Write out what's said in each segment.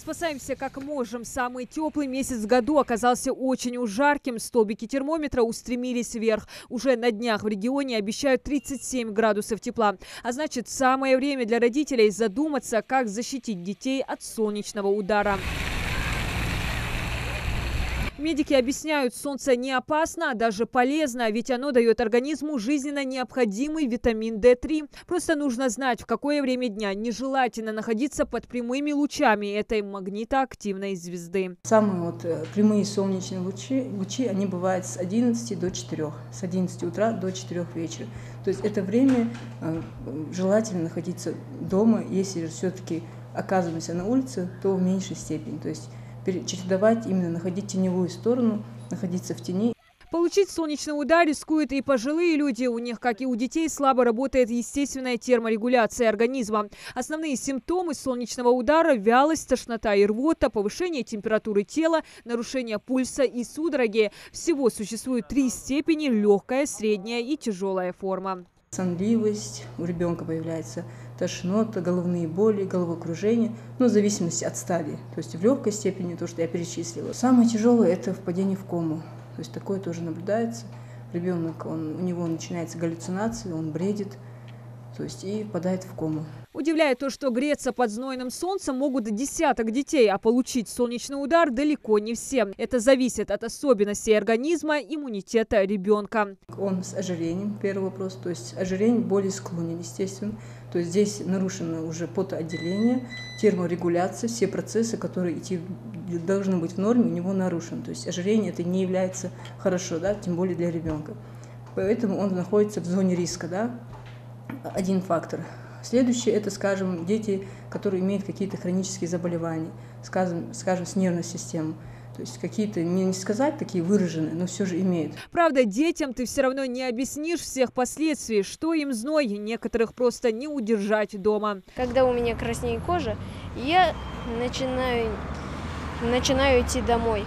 Спасаемся как можем. Самый теплый месяц в году оказался очень уж жарким. Столбики термометра устремились вверх. Уже на днях в регионе обещают 37 градусов тепла. А значит, самое время для родителей задуматься, как защитить детей от солнечного удара. Медики объясняют, солнце не опасно, а даже полезно, ведь оно дает организму жизненно необходимый витамин D3. Просто нужно знать, в какое время дня нежелательно находиться под прямыми лучами этой магнитоактивной звезды. Самые прямые солнечные лучи, они бывают с 11 до 4, с 11 утра до 4 вечера. То есть это время желательно находиться дома, если все-таки оказываемся на улице, то в меньшей степени. То есть чередовать, именно находить теневую сторону, находиться в тени. Получить солнечный удар рискуют и пожилые люди. У них, как и у детей, слабо работает естественная терморегуляция организма. Основные симптомы солнечного удара – вялость, тошнота и рвота, повышение температуры тела, нарушение пульса и судороги. Всего существует 3 степени – легкая, средняя и тяжелая форма. Сонливость, у ребенка появляется тошнота, головные боли, головокружение, но в зависимости от стадии. То есть в легкой степени, то, что я перечислила. Самое тяжелое – это впадение в кому. То есть такое тоже наблюдается. Ребенок, у него начинается галлюцинация, он бредит, то есть и впадает в кому. Удивляет то, что греться под знойным солнцем могут десяток детей, а получить солнечный удар далеко не все. Это зависит от особенностей организма, иммунитета ребенка. Он с ожирением, первый вопрос, то есть ожирение более склонен, естественно. То есть здесь нарушено уже потоотделение, терморегуляция, все процессы, которые должны быть в норме, у него нарушены. То есть ожирение это не является хорошо, да, тем более для ребенка. Поэтому он находится в зоне риска, да, один фактор. Следующее – это, скажем, дети, которые имеют какие-то хронические заболевания, скажем, с нервной системой. То есть какие-то, не сказать такие выраженные, но все же имеют. Правда, детям ты все равно не объяснишь всех последствий, что им зной, некоторых просто не удержать дома. Когда у меня краснеет кожа, я начинаю идти домой.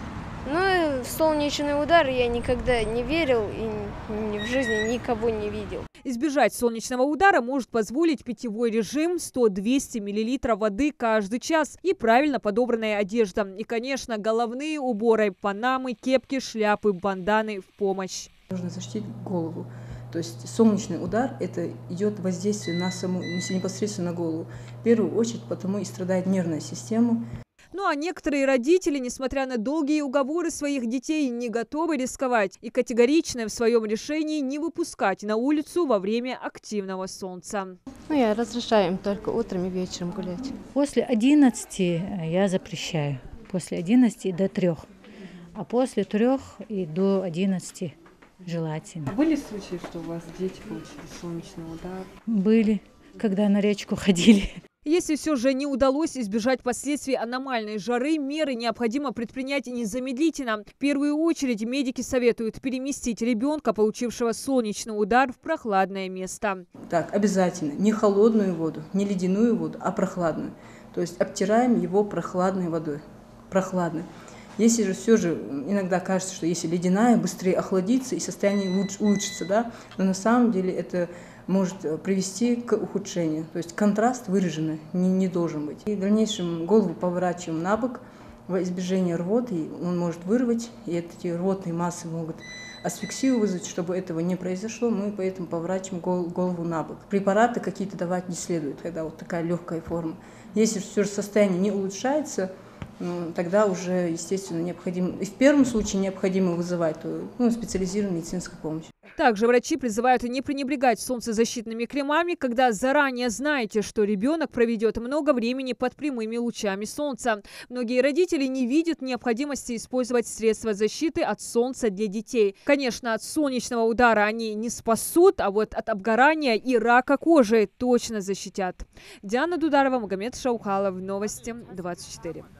Но в солнечный удар я никогда не верил и в жизни никого не видел. Избежать солнечного удара может позволить питьевой режим 100-200 мл воды каждый час и правильно подобранная одежда. И, конечно, головные уборы, панамы, кепки, шляпы, банданы в помощь. Нужно защитить голову. То есть солнечный удар – это идет воздействие на саму, непосредственно на голову. В первую очередь потому и страдает нервная система. Ну а некоторые родители, несмотря на долгие уговоры своих детей, не готовы рисковать и категоричны в своем решении не выпускать на улицу во время активного солнца. Я разрешаю им только утром и вечером гулять. После 11 я запрещаю. После 11 до 3. А после 3 и до 11 желательно. А были случаи, что у вас дети получили солнечный удар? Были, когда на речку ходили. Если все же не удалось избежать последствий аномальной жары, меры необходимо предпринять незамедлительно. В первую очередь медики советуют переместить ребенка, получившего солнечный удар, в прохладное место. Так, обязательно не холодную воду, не ледяную воду, а прохладную. То есть обтираем его прохладной водой. Прохладной. Если же все же иногда кажется, что если ледяная, быстрее охладится и состояние улучшится, да, но на самом деле это может привести к ухудшению. То есть контраст выраженный не должен быть. И в дальнейшем голову поворачиваем на бок во избежание рвоты. Он может вырвать, и эти рвотные массы могут асфиксию вызвать. Чтобы этого не произошло, мы поэтому поворачиваем голову на бок. Препараты какие-то давать не следует, когда вот такая легкая форма. Если все же состояние не улучшается, тогда уже, естественно, необходимо, и в первом случае необходимо вызывать специализированную медицинскую помощь. Также врачи призывают не пренебрегать солнцезащитными кремами, когда заранее знаете, что ребенок проведет много времени под прямыми лучами солнца. Многие родители не видят необходимости использовать средства защиты от солнца для детей. Конечно, от солнечного удара они не спасут, а вот от обгорания и рака кожи точно защитят. Диана Дударова, Магомед Шаухалов. Новости 24.